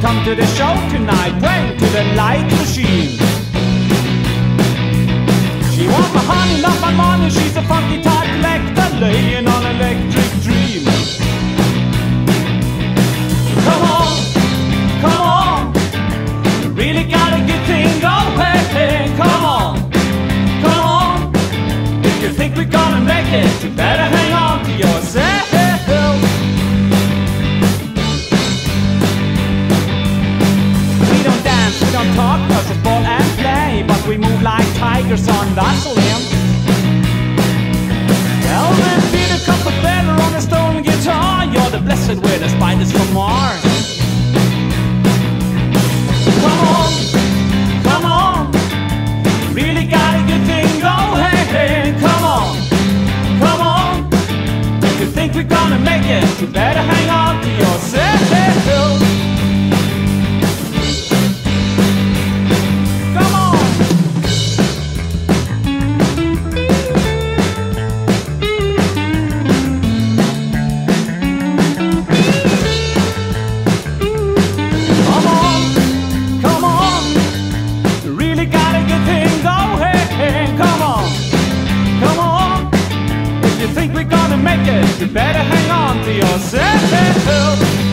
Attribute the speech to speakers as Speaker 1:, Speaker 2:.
Speaker 1: come to the show tonight, went to the light machine. She wants my honey, not my money. She's a funky type collector, laying on electric dream. Come on, come on, really got a good thing going. Hey, come on, come on. If you think we're gonna make it, you better hang on to yourself. We don't dance, we don't talk, cause it's ball and play, but we move like tigers on Vaseline. Well, then feel a cup of better on a stone guitar. You're the blessed with the spiders from Mars. Come on, come on, really got a good thing going. Hey, hey, come on, come on. If you think we're gonna make it, you better hang on to yourself. You better hang on to yourself.